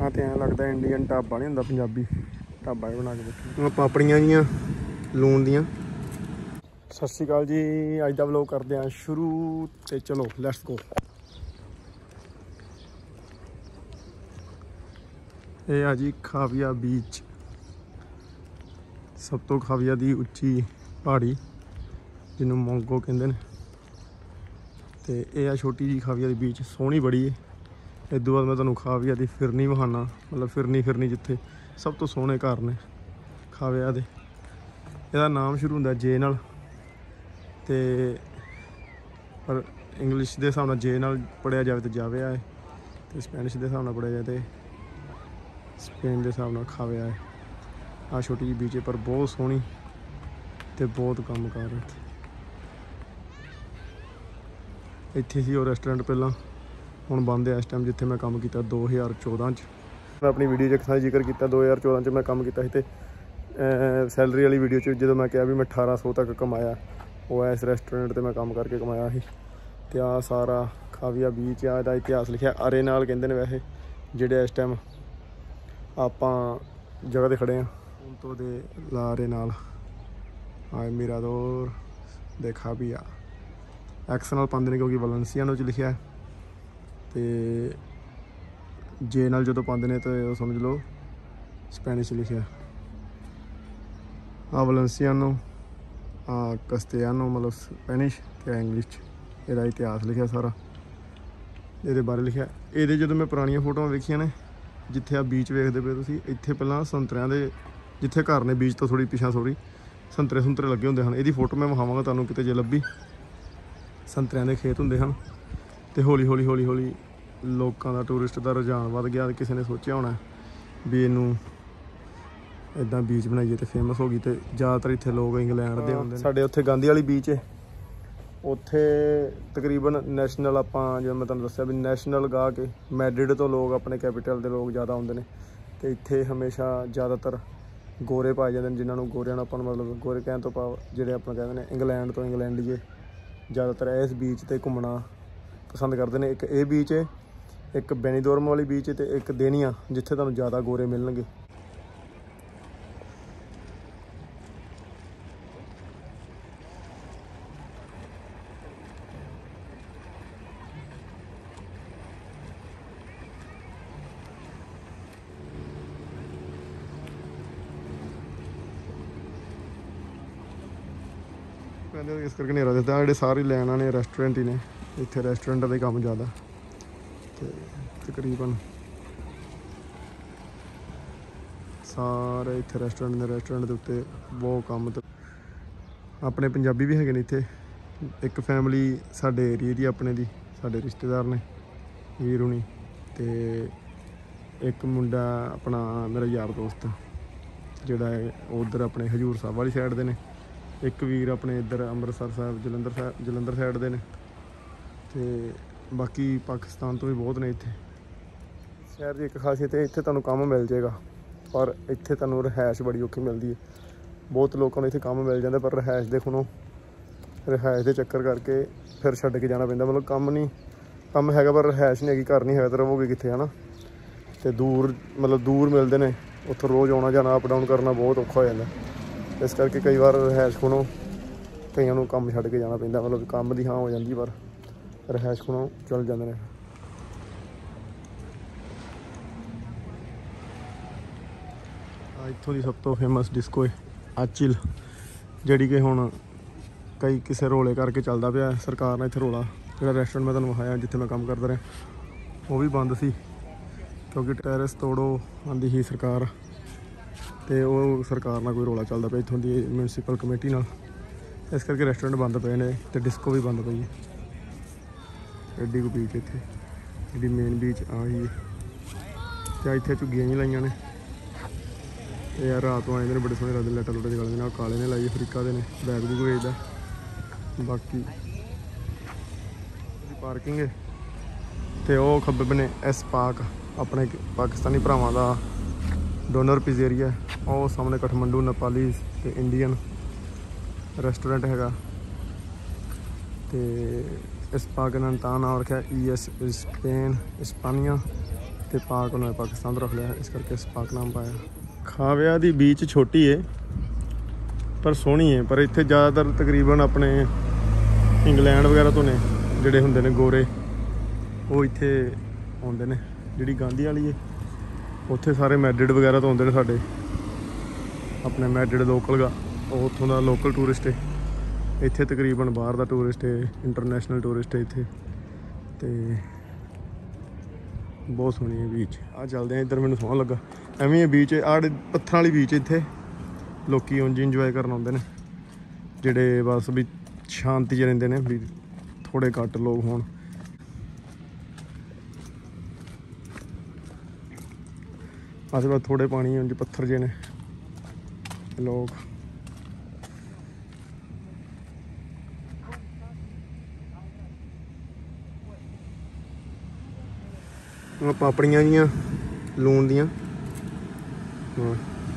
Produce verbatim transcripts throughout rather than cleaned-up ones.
हाँ तो ऐं लगता इंडियन ढाबा नहीं होंदा पंजाबी ढाबा ही बना के बैठे पापड़ियाँ जियां लून दियां। सत श्री अकाल जी, अज का व्लॉग करते हैं शुरू तो चलो लैट्स गो। ये आ जी खाविया बीच, सब तो खाविया की उच्ची पहाड़ी जिन्हों मोंगो कहते हैं। तो यह आ छोटी जी खाविया की बीच, सोहनी बड़ी है। इदू बाद मैं तुहानूं खाविया की फिरनी विखाना, मतलब फिरनी फिरनी जिथे सब तो सोहने घर ने खाविया दे। इसदा नाम शुरू होंदा जे नाल, ते पर इंग्लिश के हिसाब नाल जे नाल पढ़िया जाए तो जाविया है, तो स्पैनिश के हिसाब नाल पढ़िया जाए तो स्पेन के हिसाब नाल खाविया है। आ छोटी जी बीच है पर बहुत सोहनी ते बहुत काम कार है। इत्थे सी वो रेस्टोरेंट पहला, हुण बंद है इस टाइम, जिथे मैं काम किया दो हज़ार चौदह च। मैं अपनी वीडियो च जिक्र किया दो हज़ार चौदह च मैं काम किया तो सैलरी वाली वीडियो च जो मैं कहा भी मैं अठारह सौ तक कमाया, वो इस रेस्टोरेंट पर मैं काम करके कमाया ही। तो आ सारा खाविया बीच आ, इसका इतिहास लिखा अरे नाल कहते हैं वैसे, जेडे इस टाइम आपां जगह ते खड़े हैं तो दे लारे नाल आए मिराडोर दे खाविया एक्स नाल पांदे ने क्योंकि वलेंसियानो च लिखा है, तो जे नाल जो पांदे ने तो समझ लो स्पैनिश लिखा है। आ वलेंसियानो आ कस्टियानो मतलब स्पैनिश तो इंग्लिश। इसका इतिहास लिखा सारा, ये बारे लिखा। ये जो मैं पुरानिया फोटोआं वेखियां ने, जिथे आ बीच वेखते पे तुसीं, इत्थे पहलां संतरियां दे जिथे घर ने बीच तो थोड़ी पिछा थोड़ी संतरे सुंतरे लगे होंदे हन। इहदी फोटो मैं विखावांगा तुहानूं किते जे लभी। संतरियां दे खेत होंदे हन ते हौली हौली हौली हौली लोकां दा टूरिस्ट दा रुझान वध गया। किसी ने सोचा होना भी इनू इदां बीच बनाइए तो फेमस हो गई, तो ज़्यादातर इत्थे लोग इंग्लैंड दे होंदे। साडे उत्थे गांधी वाली बीच है, उत्थे तकरीबन नैशनल आपां जिवें मैं तुहानूं दस्सिया भी नैशनल गा के मैड्रिड तो लोग अपने कैपीटल के लोग ज़्यादा आउंदे ने। तो इत्थे हमेशा ज़्यादातर गोरे पाए जाते हैं, जिन्होंने गोरियां नूं आपां मतलब गोरे कहण तो भाव जिहड़े आपां कहंदे ने इंग्लैंड तो इंग्लैंडीए ज़्यादातर इस बीच ते घूमना पसंद करते हैं। एक ये बीच है, एक बेनीडोर्म वाली बीच है, तो एक देनिया जिथे तुहानूं ज़्यादा गोरे मिलणगे। इस करके नेरा दिखता है। सारी लैना ने रेस्टोरेंट ही ने, इतने रेस्टोरेंट का काम ज़्यादा, तो तकरीबन सारे इतने रेस्टोरेंट ने। रेस्टोरेंट के उत्ते बहुत काम, तो अपने पंजाबी भी है इतने। एक फैमिली साडे एरिए की अपने दी साडे रिश्तेदार ने वीर हुणी, तो एक मुंडा अपना मेरा यार दोस्त जोड़ा है उधर अपने हजूर साहब वाली साइड के ने। एक वीर अपने इधर अमृतसर साहब जलंधर साहब जलंधर साइड के ने, तो बाकी पाकिस्तान तो भी बहुत ने। इत्थे शहर की एक खासियत है, इत्थे तुहानूं काम मिल जाएगा, पर इत्थे तुहानूं रहायश बड़ी औखी मिलती है। बहुत लोगों को इत्थे काम मिल जाता, पर रहायश दे खुणों रहायश के चक्कर करके फिर छड्ड के जाना पैंदा। मतलब काम नहीं काम हैगा पर रहायश नहीं हैगी, घर नहीं है तो रहोगे कित्थे है ना। तो दूर मतलब दूर मिलते हैं, उत्थों रोज़ आना जाना अप डाउन करना बहुत औखा हो जाता। इस करके कई बार रहायश खुणों कईयां नूं काम छड्ड के जाना पैंदा। मतलब काम दी हाँ हो जाती पर रहायश खुणों चल जाते हैं। इत्थों की सब तो फेमस डिस्को है आचिल, जिहड़ी कि हुण कई किसी रोले करके चलता पाया सरकार ने। इत्थे रोला जिहड़ा रेस्टोरेंट मैं तुहानूं विखाया जिथे मैं काम करदा रहा, वो भी बंद सी क्योंकि टैरिस तोड़ो आंदी ही सरकार, तो वो सरकार नाल कोई रोला चलता पाया इत्थों की म्यूनसिपल कमेटी नाल। इस करके रेस्टोरेंट बंद पे ने, तो डिस्को भी बंद पई है। एड्डी को बीच इत्थे, एड्डी मेन बीच आ ही है। तो इत्थे झुग्गियां ही लाइयां ने, यार रात को आए ने बड़े सोहने लगदे, लाइटां लूटां जगदे ने। काले ने लाई अफ्रीका दे ने, बैग बूग वेचदा। बाकी पार्किंग है, तो वह खब्बे बने एस पाक अपने पाकिस्तानी भरावां दा डोनर पिज़ेरिया, और सामने काठमांडू नेपाली ते इंडियन रेस्टोरेंट हैगा। तो इस पाक ने तां नाम रखा ई एस स्पेन इस्पानिया ਤੇ ਪਾਕ ਉਹਨੇ ਪਾਕਿਸਤਾਨ ਤੋਂ ਰੱਖ ਲਿਆ, ਇਸ ਕਰਕੇ ਸਪਾਕ ਨਾਮ ਪਾਇਆ। ਖਾਵਿਆ ਦੀ ਬੀਚ ਛੋਟੀ ਹੈ ਪਰ ਸੋਹਣੀ ਹੈ, ਪਰ ਇੱਥੇ ਜ਼ਿਆਦਾਤਰ ਤਕਰੀਬਨ ਆਪਣੇ ਇੰਗਲੈਂਡ ਵਗੈਰਾ ਤੋਂ ਨੇ ਜਿਹੜੇ ਹੁੰਦੇ ਨੇ ਗੋਰੇ, ਉਹ ਇੱਥੇ ਆਉਂਦੇ ਨੇ। ਜਿਹੜੀ ਗਾਂਧੀ ਵਾਲੀ ਹੈ ਉੱਥੇ ਸਾਰੇ ਮੈਡਰਿਡ ਵਗੈਰਾ ਤੋਂ ਆਉਂਦੇ ਨੇ, ਸਾਡੇ ਆਪਣੇ ਮੈਡਰਿਡ ਲੋਕਲ ਗਾ, ਉਹ ਉੱਥੋਂ ਦਾ ਲੋਕਲ ਟੂਰਿਸਟ ਹੈ। ਇੱਥੇ ਤਕਰੀਬਨ ਬਾਹਰ ਦਾ ਟੂਰਿਸਟ ਹੈ, ਇੰਟਰਨੈਸ਼ਨਲ ਟੂਰਿਸਟ ਹੈ ਇੱਥੇ। ਅਤੇ ਬਹੁਤ ਸੋਹਣੀ ਹੈ ਬੀਚ। ਆਹ ਚੱਲਦੇ ਆ ਇੱਧਰ, ਮੈਨੂੰ ਸੋਹਣਾ ਲੱਗਾ। ਐਵੇਂ ਹੀ ਬੀਚ ਆਹ ਪੱਥਰਾਂ ਵਾਲੀ ਬੀਚ ਇੱਥੇ ਲੋਕ ਉਂਝ ਇੰਜੋਏ ਕਰਨ ਆਉਂਦੇ ਨੇ, ਜਿਹੜੇ ਬਸ ਵੀ ਸ਼ਾਂਤੀ 'ਚ ਰਹਿੰਦੇ ਨੇ, ਵੀ ਥੋੜ੍ਹੇ ਘੱਟ ਲੋਕ ਹੋਣ। ਆਸੇ ਪਾਸੇ ਥੋੜ੍ਹੇ ਪਾਣੀ ਉਂਝ ਪੱਥਰ ਜਿਹੇ ਨੇ ਲੋਕ। ਪਾਪੜੀਆਂ ਜੀਆਂ ਲੂਣ ਦੀਆਂ, ਹਾਂ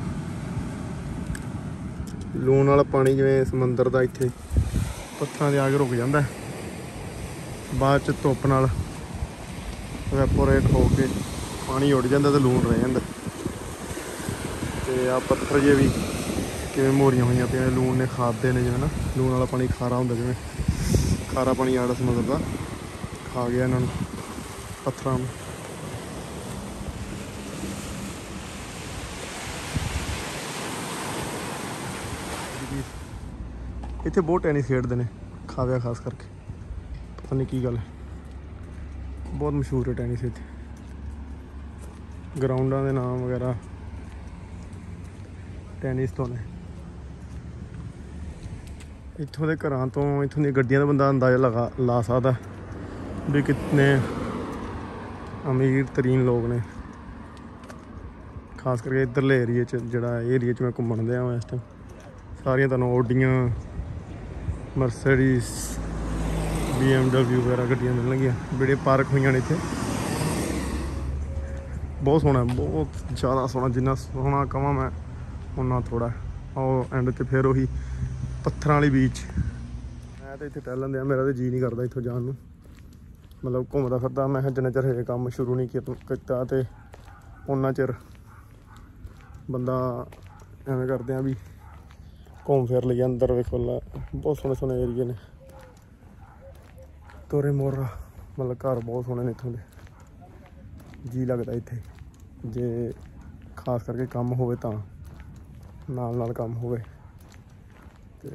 ਲੂਣ ਵਾਲਾ ਪਾਣੀ ਜਿਵੇਂ ਸਮੁੰਦਰ ਦਾ ਇੱਥੇ ਪੱਥਰਾਂ ਦੇ ਆ ਕੇ ਰੁਕ ਜਾਂਦਾ, ਬਾਅਦ 'ਚ ਧੁੱਪ ਨਾਲ ਵੈਪੋਰੇਟ ਹੋ ਕੇ ਪਾਣੀ ਉੱਡ ਜਾਂਦਾ ਅਤੇ ਲੂਣ ਰਹਿ ਜਾਂਦਾ। ਅਤੇ ਆਹ ਪੱਥਰ ਜਿਹੇ ਵੀ ਕਿਵੇਂ ਮੋਰੀਆਂ ਹੋਈਆਂ ਪਈਆਂ, ਲੂਣ ਨੇ ਖਾਦੇ ਨੇ ਜਿਵੇਂ ਨਾ, ਲੂਣ ਵਾਲਾ ਪਾਣੀ ਖਾਰਾ ਹੁੰਦਾ, ਜਿਵੇਂ ਖਾਰਾ ਪਾਣੀ ਆੜਾ ਸਮੁੰਦਰ ਦਾ ਖਾ ਗਿਆ ਇਹਨਾਂ ਨੂੰ, ਪੱਥਰਾਂ ਨੂੰ। ਇੱਥੇ ਬਹੁਤ ਟੈਨਿਸ ਖੇਡਦੇ ਨੇ ਖਾਵਿਆ ਖਾਸ ਕਰਕੇ, ਪਤਾ ਨਹੀਂ ਕੀ ਗੱਲ ਹੈ, ਬਹੁਤ ਮਸ਼ਹੂਰ ਹੈ ਟੈਨਿਸ ਇੱਥੇ। ਗਰਾਊਂਡਾਂ ਦੇ ਨਾਮ ਵਗੈਰਾ ਟੈਨਿਸ ਤੋਂ ਨੇ। ਇੱਥੋਂ ਦੇ ਘਰਾਂ ਤੋਂ, ਇੱਥੋਂ ਦੀਆਂ ਗੱਡੀਆਂ ਦਾ ਬੰਦਾ ਅੰਦਾਜ਼ਾ ਲਗਾ ਲਾ ਸਕਦਾ ਵੀ ਕਿਤਨੇ ਅਮੀਰ ਤਰੀਨ ਲੋਕ ਨੇ, ਖਾਸ ਕਰਕੇ ਇੱਧਰਲੇ ਏਰੀਏ 'ਚ। ਜਿਹੜਾ ਏਰੀਏ 'ਚ ਮੈਂ ਘੁੰਮਣ ਦਿਆਂ ਇਸ ਟਾਈਮ, ਸਾਰੀਆਂ ਤੁਹਾਨੂੰ ਓਡੀਆਂ, ਮਰਸਡੀਜ਼, ਬੀ ਐਮ ਡਬਲਿਊ ਵਗੈਰਾ ਗੱਡੀਆਂ ਮਿਲਣਗੀਆਂ, ਬੜੇ ਪਾਰਕ ਹੋਈਆਂ ਨੇ ਇੱਥੇ। ਬਹੁਤ ਸੋਹਣਾ, ਬਹੁਤ ਜ਼ਿਆਦਾ ਸੋਹਣਾ। ਜਿੰਨਾ ਸੋਹਣਾ ਕਹਾਂ ਮੈਂ ਉਨਾ ਥੋੜ੍ਹਾ। ਉਹ ਐਂਡ 'ਤੇ ਫਿਰ ਉਹੀ ਪੱਥਰਾਂ ਵਾਲੀ ਬੀਚ। ਮੈਂ ਤਾਂ ਇੱਥੇ ਟਹਿਲਣ ਦਿਆਂ, ਮੇਰਾ ਤਾਂ ਜੀਅ ਨਹੀਂ ਕਰਦਾ ਇੱਥੋਂ ਜਾਣ ਨੂੰ, ਮਤਲਬ ਘੁੰਮਦਾ ਫਿਰਦਾ। ਮੈਂ ਕਿਹਾ ਜਿੰਨਾ ਚਿਰ ਹਜੇ ਕੰਮ ਸ਼ੁਰੂ ਨਹੀਂ ਕੀਤਾ ਅਤੇ ਉਨਾ ਚਿਰ ਬੰਦਾ ਐਵੇਂ ਕਰਦੇ ਆ ਵੀ ਘੁੰਮ ਫਿਰ ਲਈ। ਅੰਦਰ ਵੇਖੋ, ਬਹੁਤ ਸੋਹਣੇ ਸੋਹਣੇ ਏਰੀਏ ਨੇ। ਤੋਰੇ ਮੋਰਾ ਮਤਲਬ ਘਰ ਬਹੁਤ ਸੋਹਣੇ ਨੇ ਇੱਥੋਂ ਦੇ, ਜੀਅ ਲੱਗਦਾ ਇੱਥੇ। ਜੇ ਖਾਸ ਕਰਕੇ ਕੰਮ ਹੋਵੇ ਤਾਂ ਨਾਲ ਨਾਲ ਕੰਮ ਹੋਵੇ। ਅਤੇ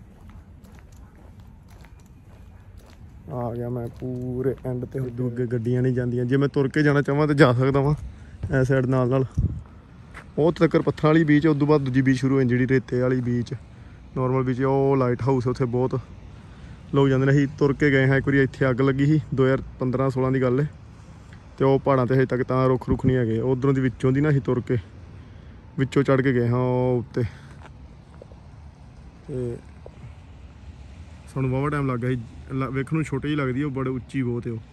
ਆ ਗਿਆ ਮੈਂ ਪੂਰੇ ਐਂਡ 'ਤੇ। ਉਦੋਂ ਅੱਗੇ ਗੱਡੀਆਂ ਨਹੀਂ ਜਾਂਦੀਆਂ। ਜੇ ਮੈਂ ਤੁਰ ਕੇ ਜਾਣਾ ਚਾਹਵਾਂ ਤਾਂ ਜਾ ਸਕਦਾ ਵਾਂ ਇਸ ਸਾਈਡ ਨਾਲ ਨਾਲ। ਉਹ ਤੱਕ ਪੱਥਰਾਂ ਵਾਲੀ ਬੀਚ, ਉਸ ਤੋਂ ਬਾਅਦ ਦੂਜੀ ਬੀਚ ਸ਼ੁਰੂ ਹੋ ਜਾਂਦੀ ਜਿਹੜੀ ਰੇਤੇ ਵਾਲੀ ਬੀਚ, ਨੋਰਮਲ ਬੀਚ। ਉਹ ਲਾਈਟ ਹਾਊਸ, ਉੱਥੇ ਬਹੁਤ ਲੋਕ ਜਾਂਦੇ ਨੇ। ਅਸੀਂ ਤੁਰ ਕੇ ਗਏ ਹਾਂ ਇੱਕ ਵਾਰੀ, ਇੱਥੇ ਅੱਗ ਲੱਗੀ ਸੀ ਦੋ ਹਜ਼ਾਰ ਪੰਦਰਾਂ ਸੋਲਾਂ ਦੀ ਗੱਲ ਹੈ। ਅਤੇ ਉਹ ਪਹਾੜਾਂ 'ਤੇ ਹਜੇ ਤੱਕ ਤਾਂ ਰੁੱਖ ਰੁੱਖ ਨਹੀਂ ਹੈਗੇ। ਉੱਧਰੋਂ ਦੀ ਵਿੱਚੋਂ ਦੀ ਨਾ ਅਸੀਂ ਤੁਰ ਕੇ ਵਿੱਚੋਂ ਚੜ੍ਹ ਕੇ ਗਏ ਹਾਂ ਉਹ ਉੱਤੇ। ਅਤੇ ਸਾਨੂੰ ਬਹੁਤ ਟਾਈਮ ਲੱਗ ਗਿਆ ਸੀ। ਵੇਖਣ ਨੂੰ ਛੋਟੀ ਜਿਹੀ ਲੱਗਦੀ, ਉਹ ਬੜੇ ਉੱਚੀ ਬਹੁਤ ਹੈ। ਉਹ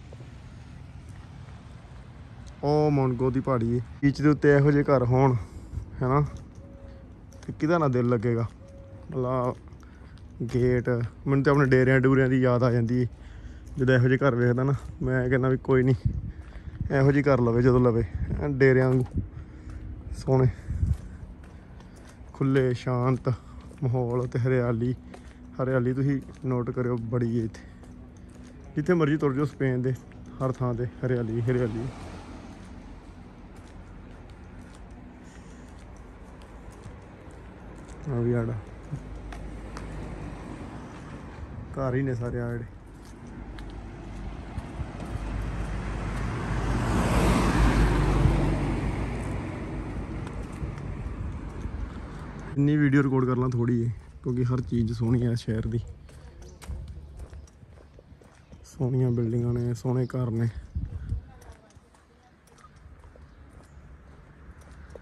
ਉਹ ਮੋਨਗੋ ਦੀ ਪਹਾੜੀ ਹੈ। ਬੀਚ ਦੇ ਉੱਤੇ ਇਹੋ ਜਿਹੇ ਘਰ ਹੋਣ ਹੈ ਨਾ, ਅਤੇ ਕਿਹਦਾ ਨਾ ਦਿਲ ਲੱਗੇਗਾ। ਮਤਲਬ ਗੇਟ, ਮੈਨੂੰ ਤਾਂ ਆਪਣੇ ਡੇਰਿਆਂ ਡੂਰਿਆਂ ਦੀ ਯਾਦ ਆ ਜਾਂਦੀ ਹੈ ਜਦੋਂ ਇਹੋ ਜਿਹੇ ਘਰ ਵੇਖਦਾ ਨਾ। ਮੈਂ ਕਹਿੰਦਾ ਵੀ ਕੋਈ ਨਹੀਂ, ਇਹੋ ਜਿਹੀ ਘਰ ਲਵੇ ਜਦੋਂ ਲਵੇ, ਡੇਰਿਆਂ ਵਾਂਗੂ ਸੋਹਣੇ, ਖੁੱਲ੍ਹੇ ਸ਼ਾਂਤ ਮਾਹੌਲ ਅਤੇ ਹਰਿਆਲੀ। ਹਰਿਆਲੀ ਤੁਸੀਂ ਨੋਟ ਕਰਿਓ ਬੜੀ ਹੈ ਇੱਥੇ, ਜਿੱਥੇ ਮਰਜ਼ੀ ਤੁਰ ਜਾਓ ਸਪੇਨ ਦੇ ਹਰ ਥਾਂ 'ਤੇ ਹਰਿਆਲੀ ਹਰਿਆਲੀ। ਆ ਵੀ ਆੜਾ ਘਰ ਹੀ ਨੇ ਸਾਰੇ ਆ ਜਿਹੜੇ। ਇੰਨੀ ਵੀਡੀਓ ਰਿਕਾਰਡ ਕਰ ਲਾਂ ਥੋੜ੍ਹੀ ਹੈ, ਕਿਉਂਕਿ ਹਰ ਚੀਜ਼ ਸੋਹਣੀ ਹੈ ਸ਼ਹਿਰ ਦੀ। ਸੋਹਣੀਆਂ ਬਿਲਡਿੰਗਾਂ ਨੇ, ਸੋਹਣੇ ਘਰ ਨੇ।